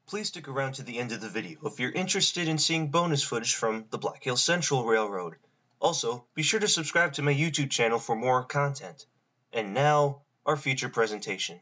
Please stick around to the end of the video if you're interested in seeing bonus footage from the Black Hills Central Railroad. Also, be sure to subscribe to my YouTube channel for more content. And now, our feature presentation.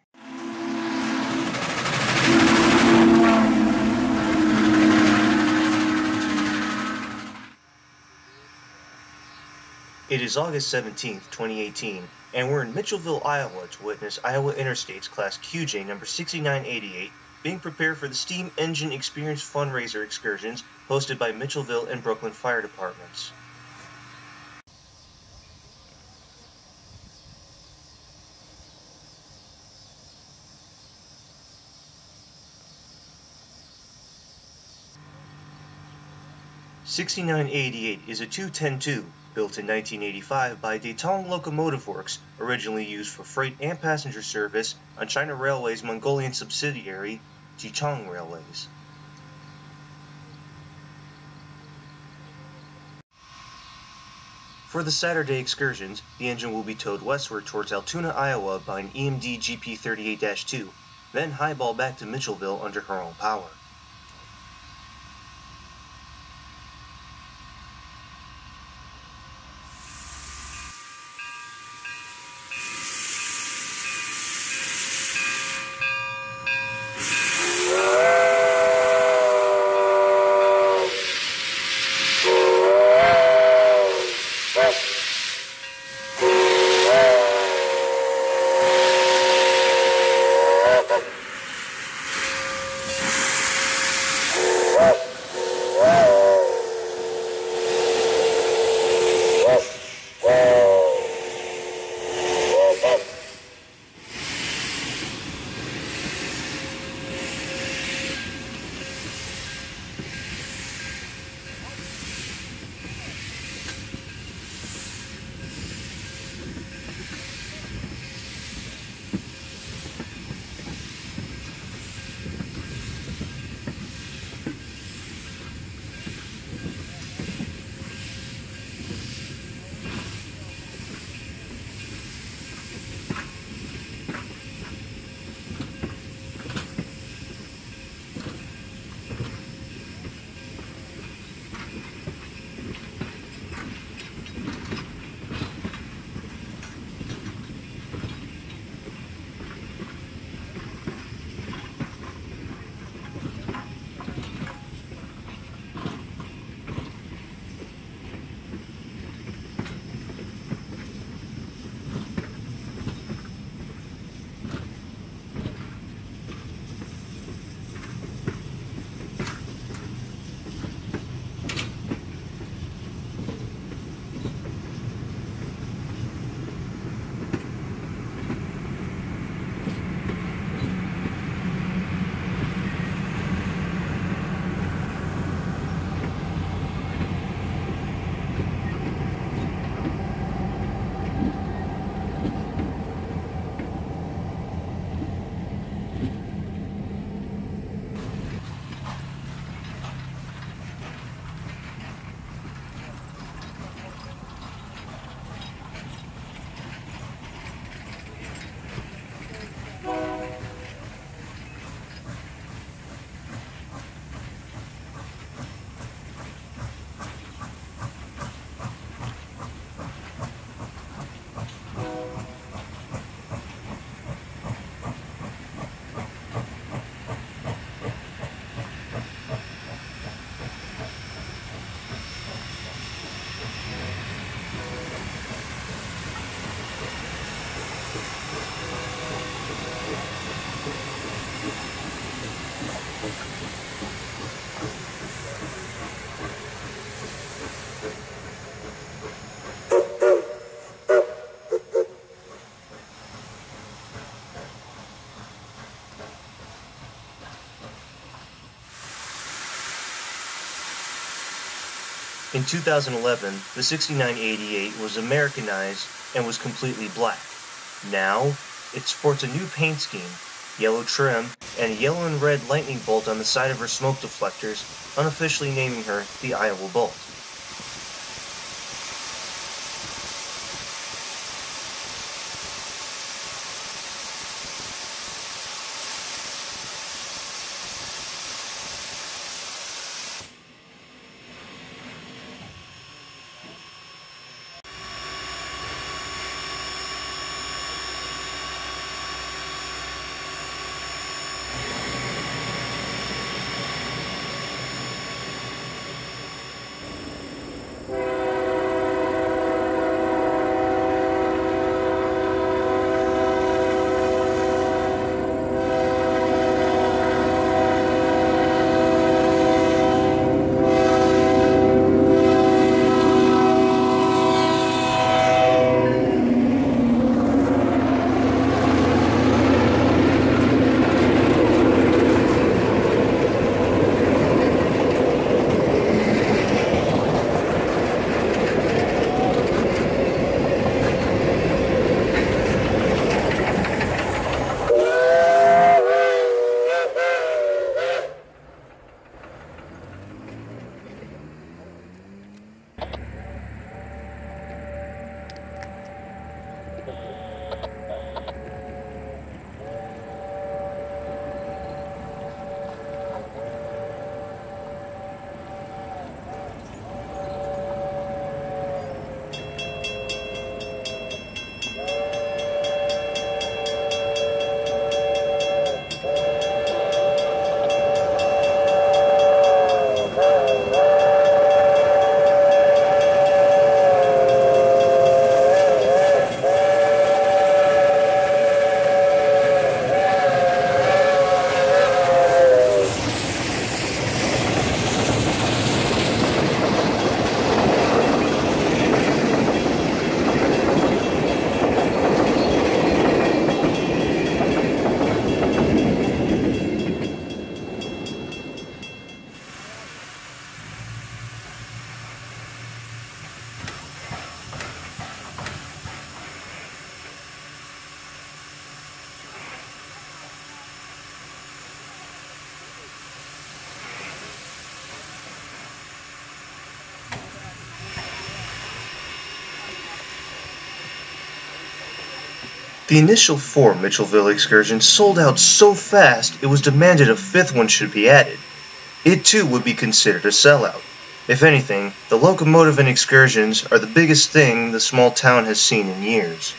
It is August 17th, 2018, and we're in Mitchellville, Iowa to witness Iowa Interstate's Class QJ number 6988 being prepared for the Steam Engine Experience fundraiser excursions hosted by Mitchellville and Brooklyn Fire Departments. (6988) is a 210-2 built in 1985 by Datong Locomotive Works, originally used for freight and passenger service on China Railway's Mongolian subsidiary, Jichong Railways. For the Saturday excursions, the engine will be towed westward towards Altoona, Iowa by an EMD GP38-2, then highball back to Mitchellville under her own power. In 2011, the 6988 was Americanized and was completely black. Now, it sports a new paint scheme, yellow trim, and a yellow and red lightning bolt on the side of her smoke deflectors, unofficially naming her the Iowa Bolt. The initial 4 Mitchellville excursions sold out so fast it was demanded a 5th one should be added. It too would be considered a sellout. If anything, the locomotive and excursions are the biggest thing the small town has seen in years.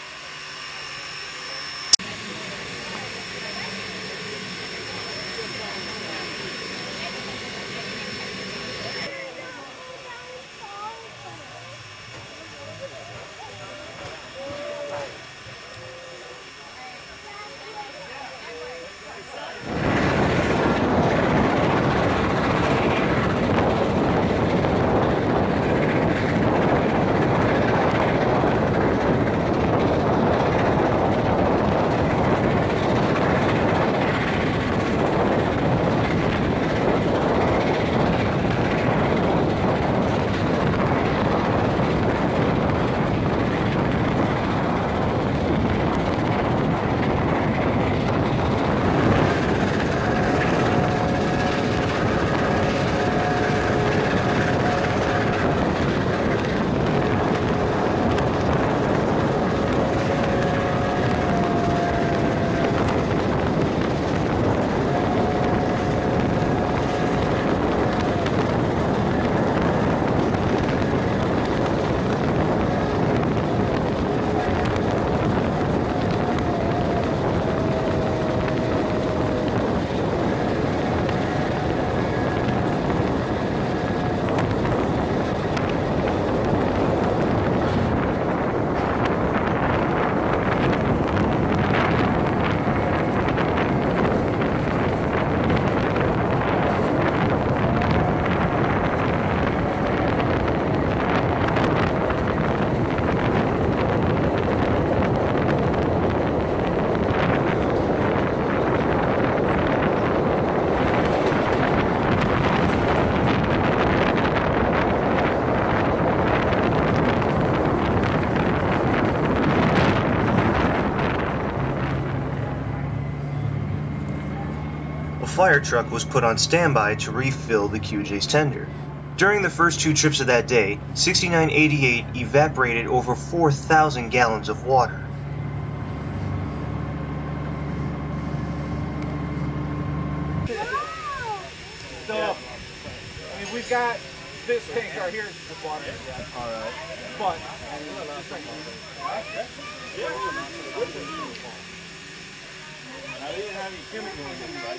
A fire truck was put on standby to refill the QJ's tender. During the first 2 trips of that day, 6988 evaporated over 4,000 gallons of water. So, I mean, we've got this tank right here. This water. All right. But I didn't have any chemicals in it.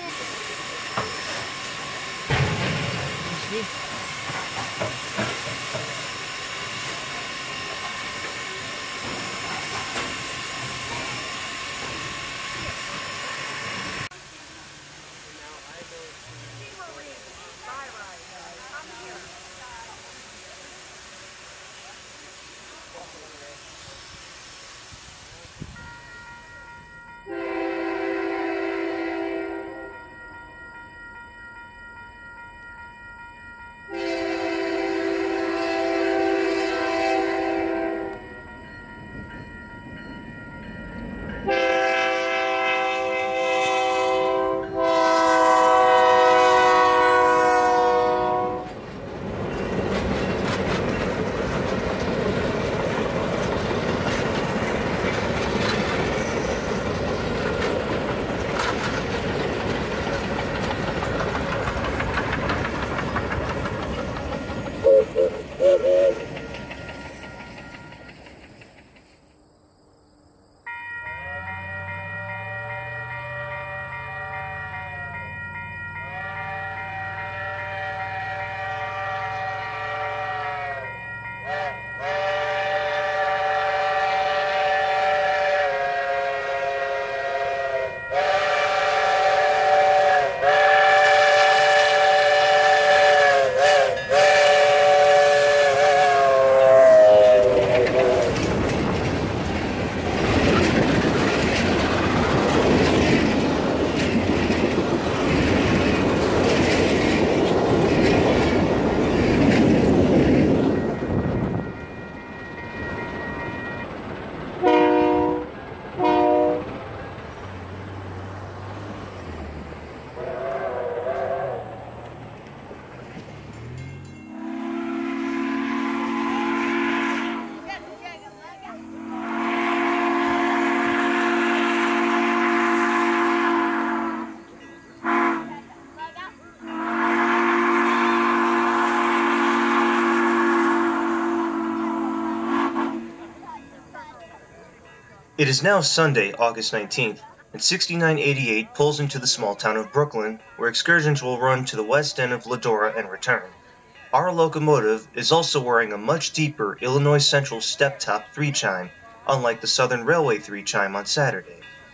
It is now Sunday, August 19th, and 6988 pulls into the small town of Brooklyn, where excursions will run to the west end of Ladora and return. Our locomotive is also wearing a much deeper Illinois Central step-top 3-chime, unlike the Southern Railway 3-chime on Saturday.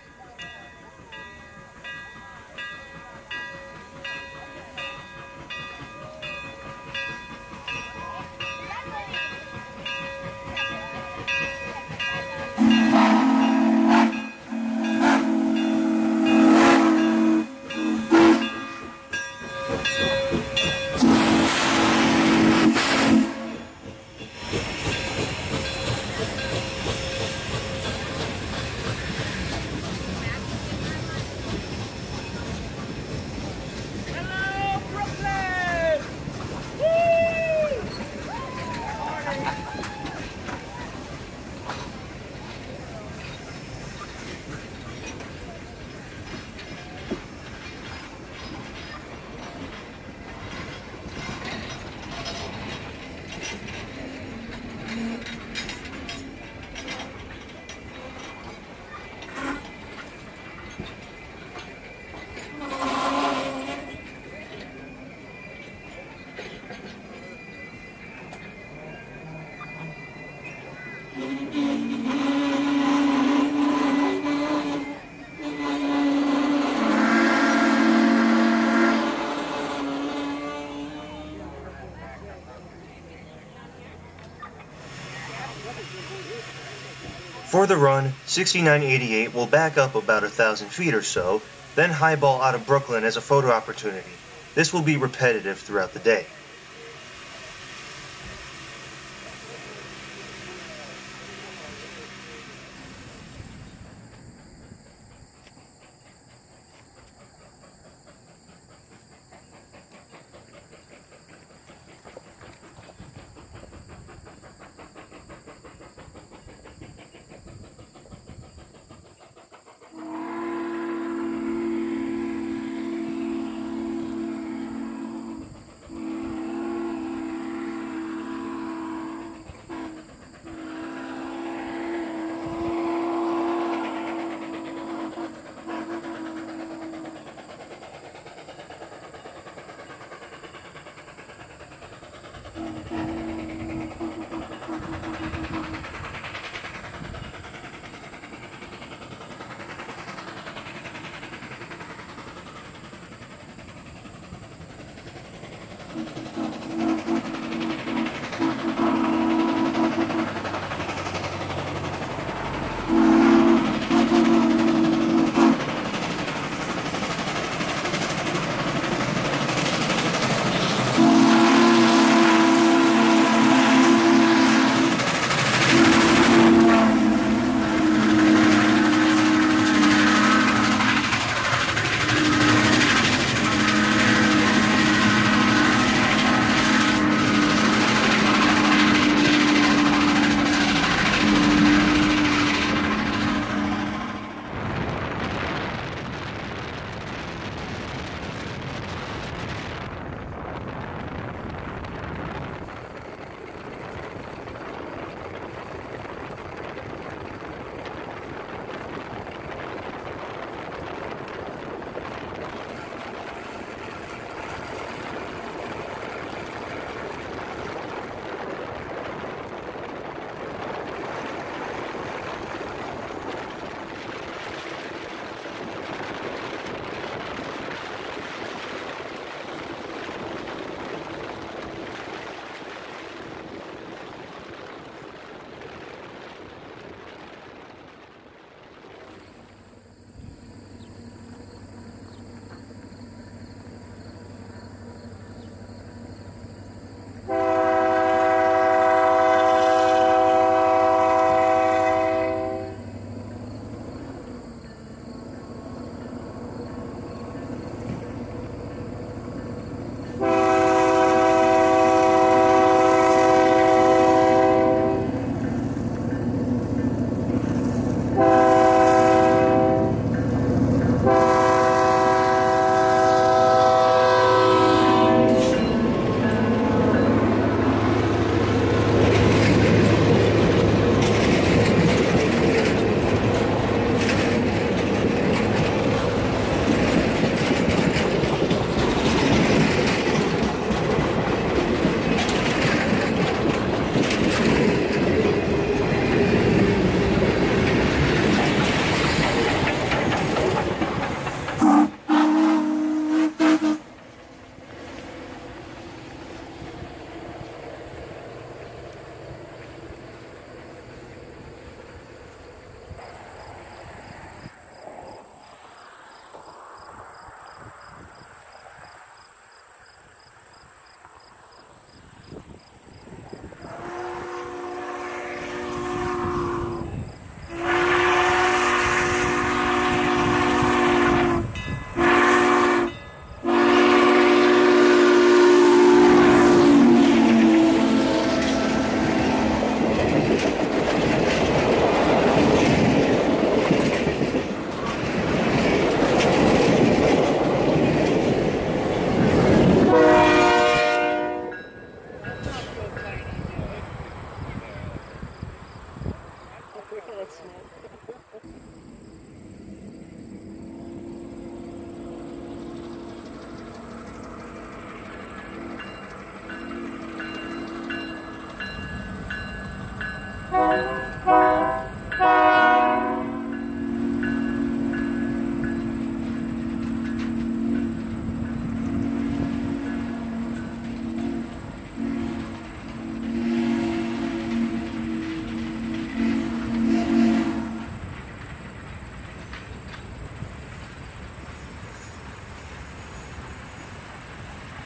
For the run, 6988 will back up about 1,000 feet or so, then highball out of Brooklyn as a photo opportunity. This will be repetitive throughout the day.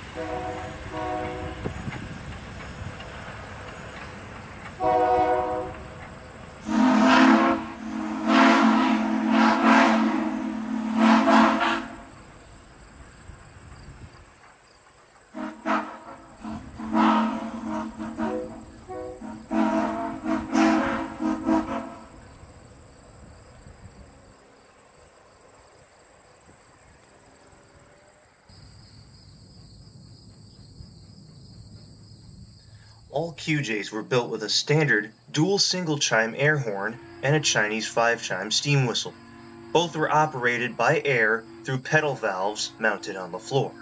All QJs were built with a standard dual single-chime air horn and a Chinese 5-chime steam whistle. Both were operated by air through pedal valves mounted on the floor.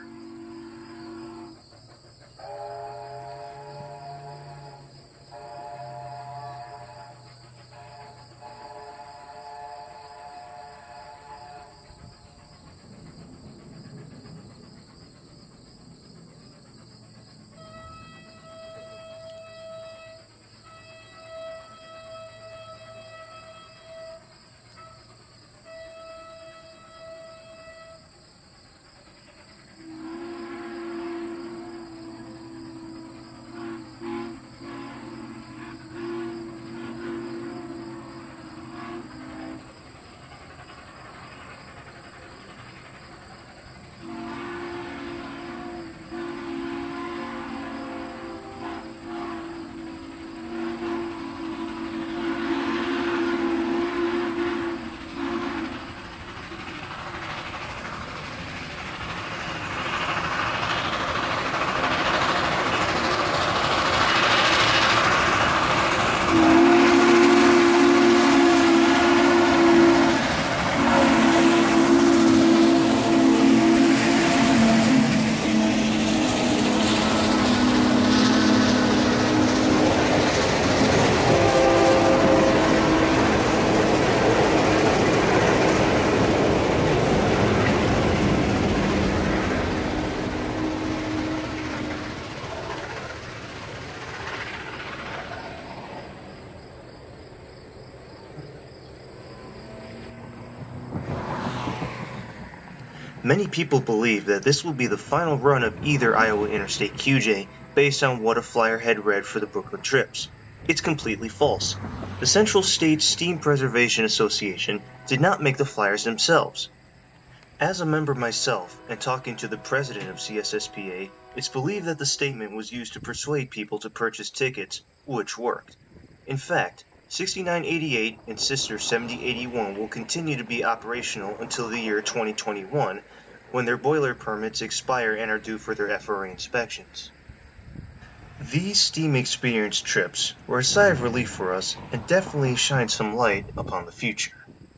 Many people believe that this will be the final run of either Iowa Interstate QJ based on what a flyer had read for the Brooklyn trips. It's completely false. The Central States Steam Preservation Association did not make the flyers themselves. As a member myself, and talking to the president of CSSPA, it's believed that the statement was used to persuade people to purchase tickets, which worked. In fact, 6988 and Sister 7081 will continue to be operational until the year 2021, when their boiler permits expire and are due for their FRA inspections. These steam experience trips were a sigh of relief for us and definitely shine some light upon the future.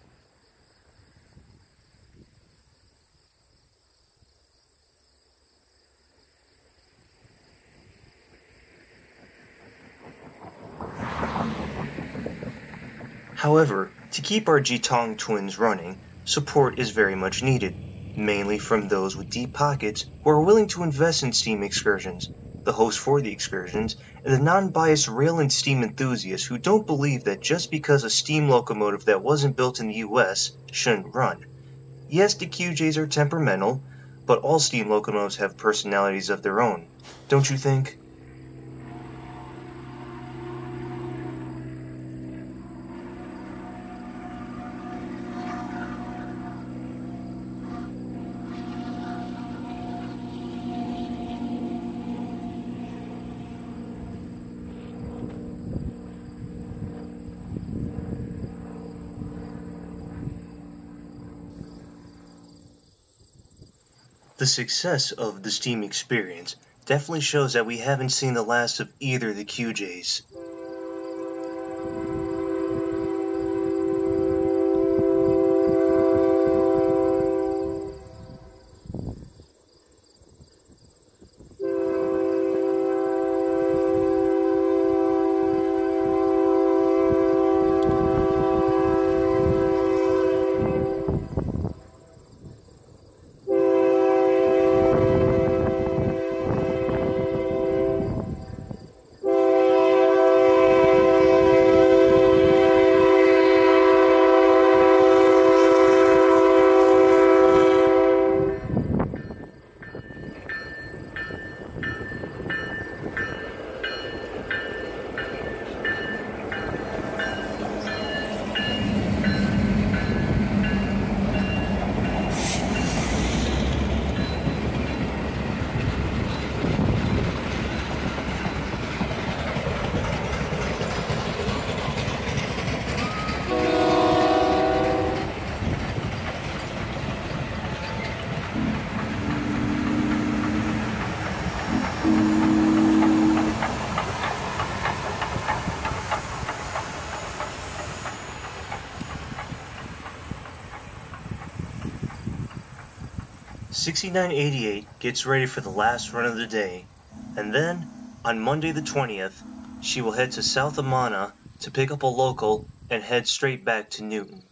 However, to keep our Jitong twins running, support is very much needed, mainly from those with deep pockets who are willing to invest in steam excursions, the hosts for the excursions, and the non-biased rail and steam enthusiasts who don't believe that just because a steam locomotive that wasn't built in the US shouldn't run. Yes, the QJs are temperamental, but all steam locomotives have personalities of their own, don't you think? The success of the steam experience definitely shows that we haven't seen the last of either of the QJs. 6988 gets ready for the last run of the day, and then, on Monday the 20th, she will head to South Amana to pick up a local and head straight back to Newton.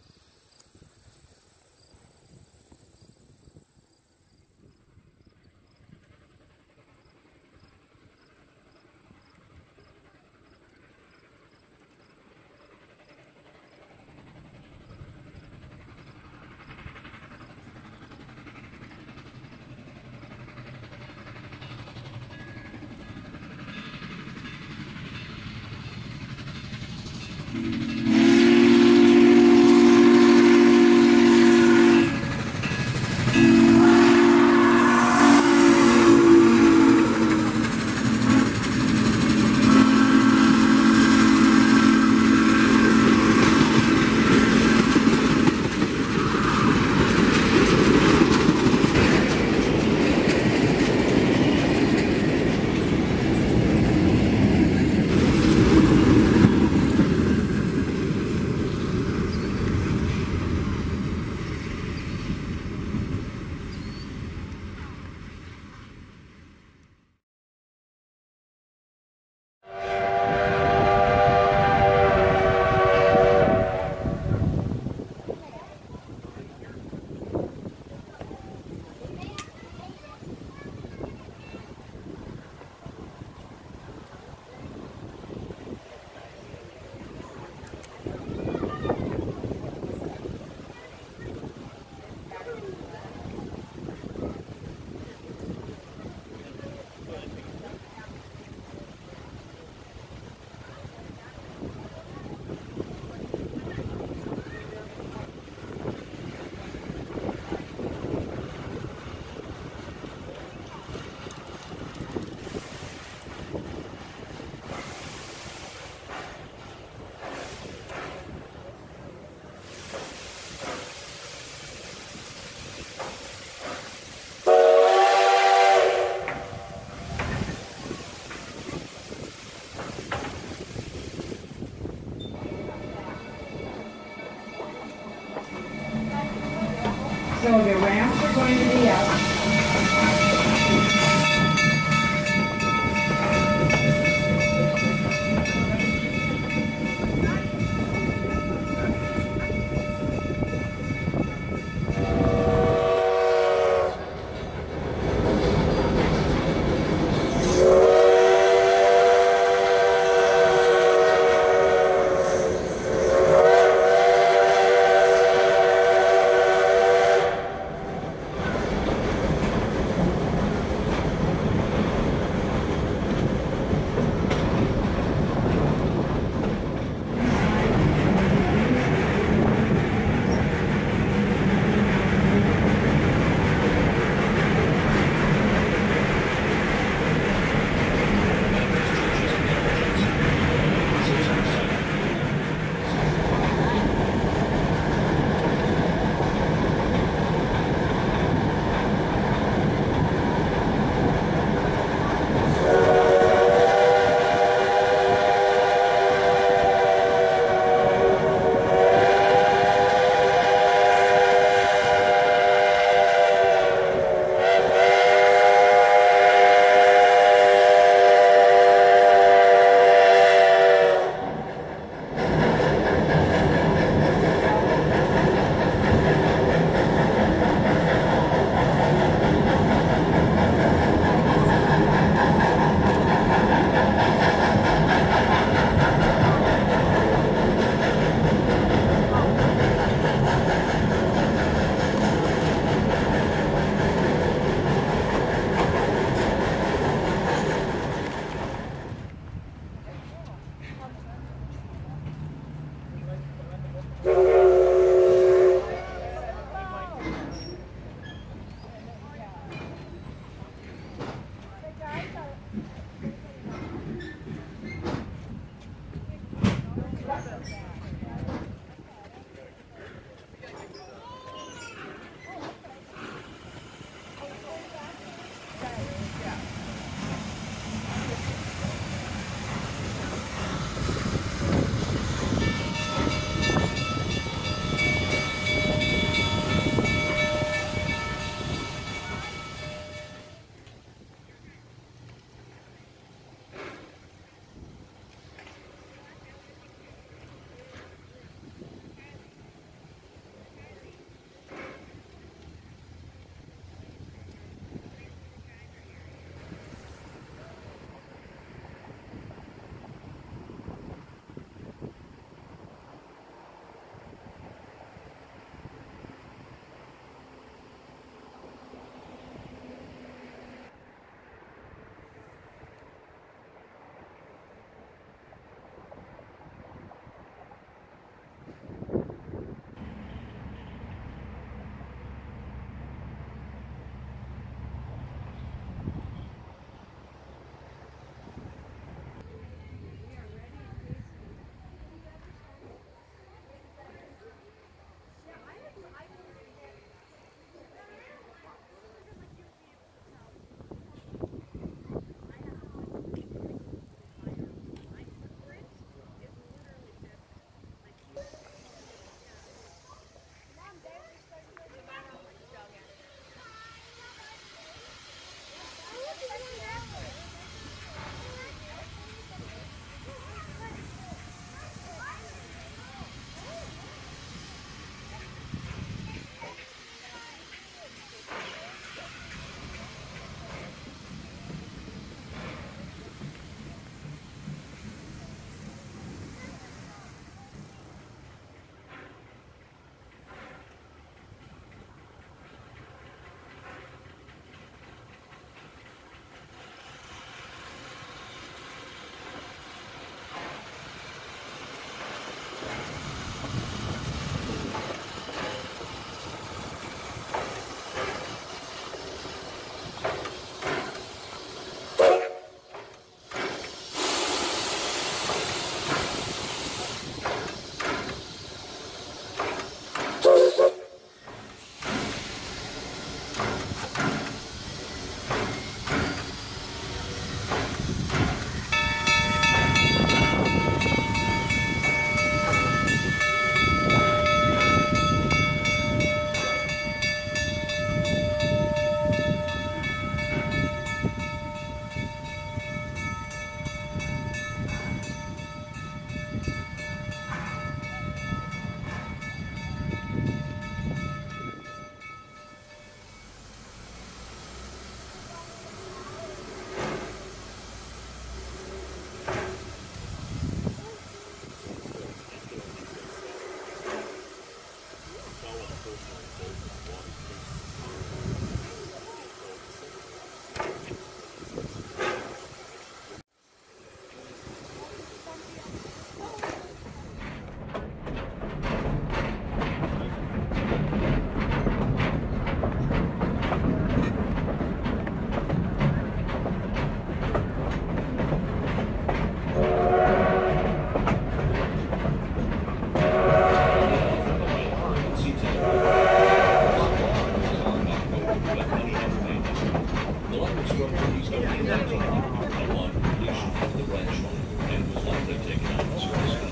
upon completion of the wrench line and was likely taken out of service.